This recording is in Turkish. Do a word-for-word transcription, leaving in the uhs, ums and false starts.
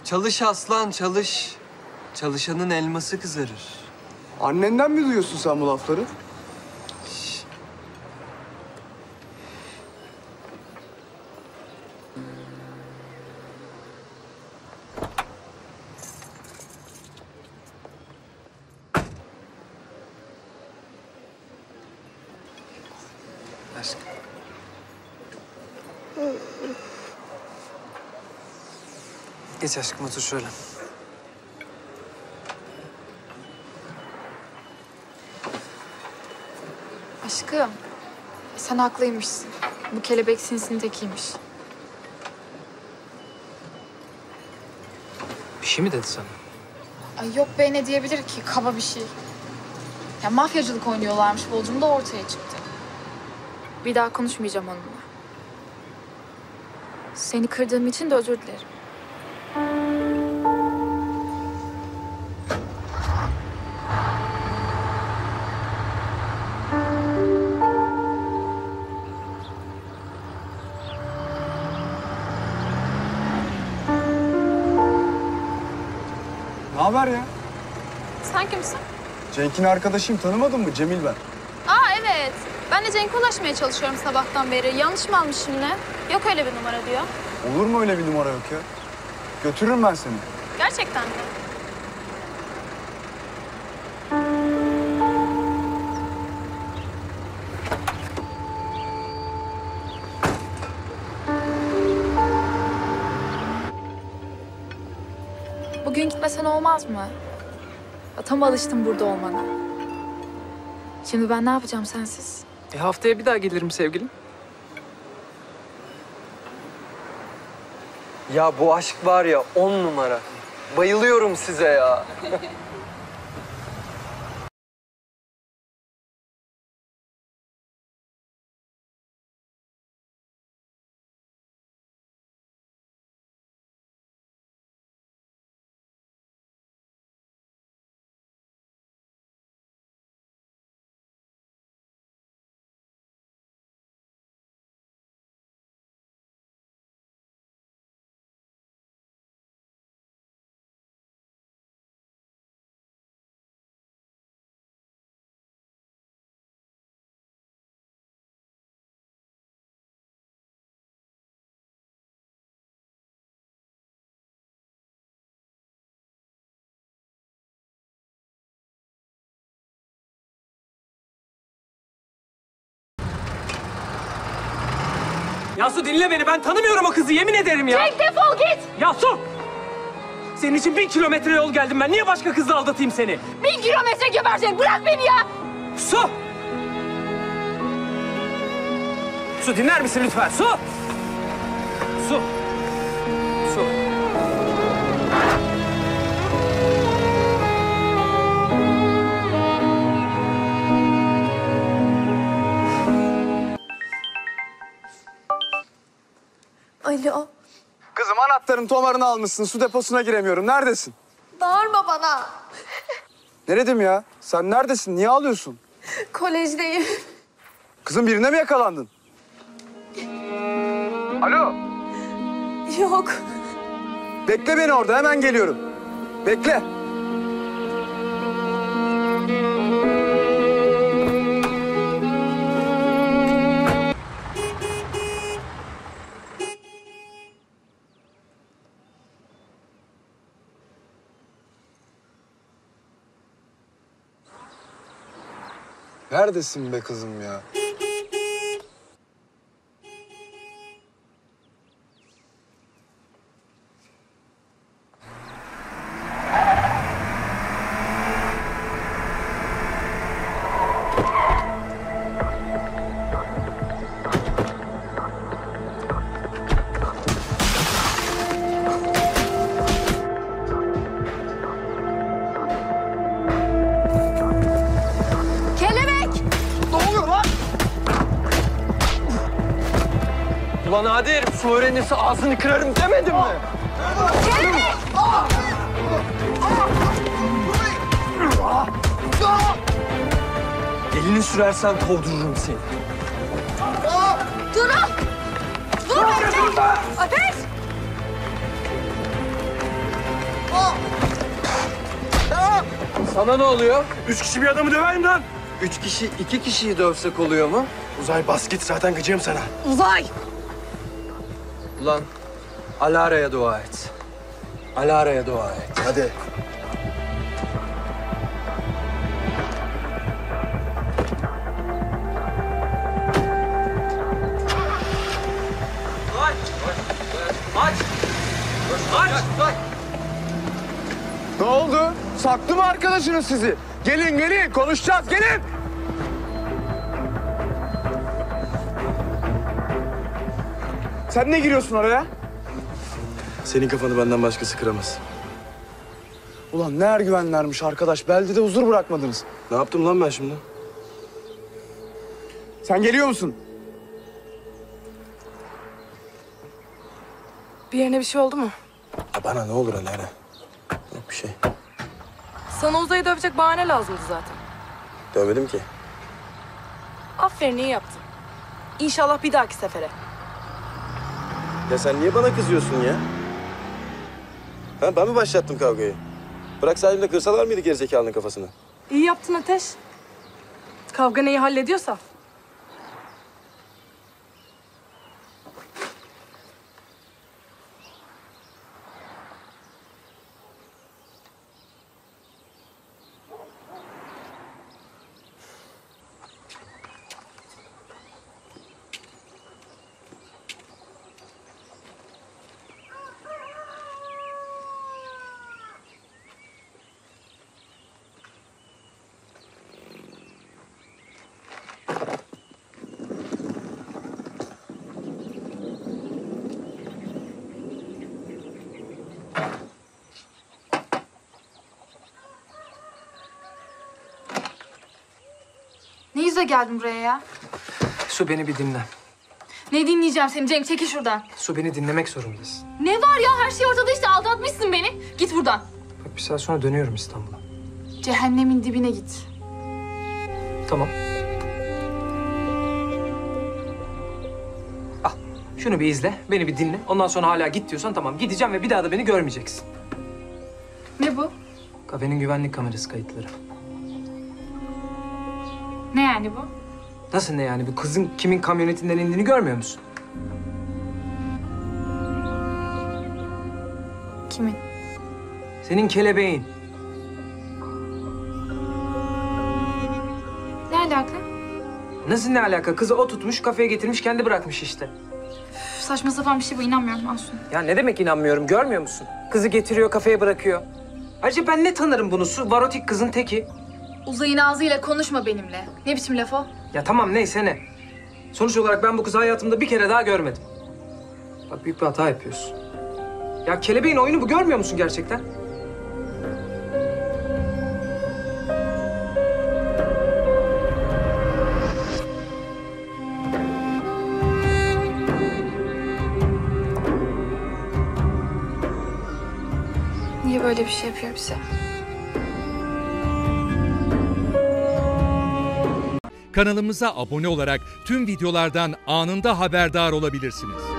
Çalış aslan, çalış. Çalışanın elması kızarır. Annenden mi duyuyorsun sen bu lafları? Şş. Aşkım. Geç aşkım, otur şöyle. Aşkım, sen haklıymışsın. Bu kelebek sinsinin tekiymiş. Bir şey mi dedi sana? Ay yok be, ne diyebilir ki? Kaba bir şey. Ya mafyacılık oynuyorlarmış, Bolcum da ortaya çıktı. Bir daha konuşmayacağım onunla. Seni kırdığım için de özür dilerim. Ne haber ya? Sen kimsin? Cenk'in arkadaşıyım, tanımadın mı? Cemil ben. Aa evet. Ben de Cenk'e ulaşmaya çalışıyorum sabahtan beri. Yanlış mı almışım yine? Yok öyle bir numara diyor. Olur mu öyle bir numara yok ya? Götürürüm ben seni. Gerçekten mi? Bugün gitmesen olmaz mı? Tam alıştım burada olmana. Şimdi ben ne yapacağım sensiz? E haftaya bir daha gelirim sevgilim. Ya bu aşk var ya, on numara. Bayılıyorum size ya. Yasu dinle beni, ben tanımıyorum o kızı, yemin ederim ya. Cenk defol git! Yasu! Senin için bin kilometre yol geldim ben. Niye başka kızla aldatayım seni? Bin kilometre geberecek, bırak beni ya! Su! Su dinler misin lütfen? Su! Su! Su! Alo. Kızım anahtarın tomarını almışsın, su deposuna giremiyorum. Neredesin? Bağırma bana. Neredim ya? Sen neredesin? Niye ağlıyorsun? Kolejdeyim. Kızım birine mi yakalandın? Alo. Yok. Bekle beni orada, hemen geliyorum. Bekle. Neredesin be kızım ya? Ulan hadi herif, su öğrenirse ağzını kırarım demedim mi? Elini sürersen kovdururum seni. Durun! Dur bekle! Ateş! Sana ne oluyor? Üç kişi bir adamı döver mi lan? Üç kişi iki kişiyi dövsek oluyor mu? Uzay bas git zaten gıcığım sana. Uzay! Ulan Alara'ya dua et. Alara'ya dua et. Hadi. Ne oldu? Saktı mı arkadaşınız sizi? Gelin gelin konuşacağız gelin. Sen ne giriyorsun oraya? Senin kafanı benden başkası kıramaz. Ulan ne ergüvenlermiş arkadaş. Beldede huzur bırakmadınız. Ne yaptım lan ben şimdi? Sen geliyor musun? Bir yerine bir şey oldu mu? Ya bana ne olur Alara? Yok bir şey. Sana Uzay'ı dövecek bahane lazımdı zaten. Dövmedim ki. Aferin, iyi yaptın. İnşallah bir dahaki sefere. Ya sen niye bana kızıyorsun ya? Ha, ben mi başlattım kavgayı? Bırak Salim'le kırsalar mıydı gerizekalının kafasını? İyi yaptın Ateş. Kavga neyi hallediyorsa. Ne yüzle geldin buraya ya? Su, beni bir dinle. Ne dinleyeceğim seni Cenk? Çekil şuradan. Su, beni dinlemek zorundasın. Ne var ya? Her şey ortada işte. Aldatmışsın beni. Git buradan. Bak, bir saat sonra dönüyorum İstanbul'a. Cehennemin dibine git. Tamam. Al, şunu bir izle, beni bir dinle. Ondan sonra hala git diyorsan tamam, gideceğim ve bir daha da beni görmeyeceksin. Ne bu? Kafenin güvenlik kamerası kayıtları. Ne yani bu? Nasıl ne yani? Bu kızın kimin kamyonetinden indiğini görmüyor musun? Kimin? Senin kelebeğin. Ne alaka? Nasıl ne alaka? Kızı o tutmuş, kafeye getirmiş, kendi bırakmış işte. Üf, saçma sapan bir şey bu. İnanmıyorum Asun. Ya ne demek inanmıyorum, görmüyor musun? Kızı getiriyor, kafeye bırakıyor. Ayrıca ben ne tanırım bunu? Su, varotik kızın teki. Uzayın ağzıyla konuşma benimle. Ne biçim laf o? Ya tamam, neyse ne. Sonuç olarak ben bu kızı hayatımda bir kere daha görmedim. Bak, büyük bir hata yapıyorsun. Ya kelebeğin oyunu bu, görmüyor musun gerçekten? Niye böyle bir şey yapıyor bize? Kanalımıza abone olarak tüm videolardan anında haberdar olabilirsiniz.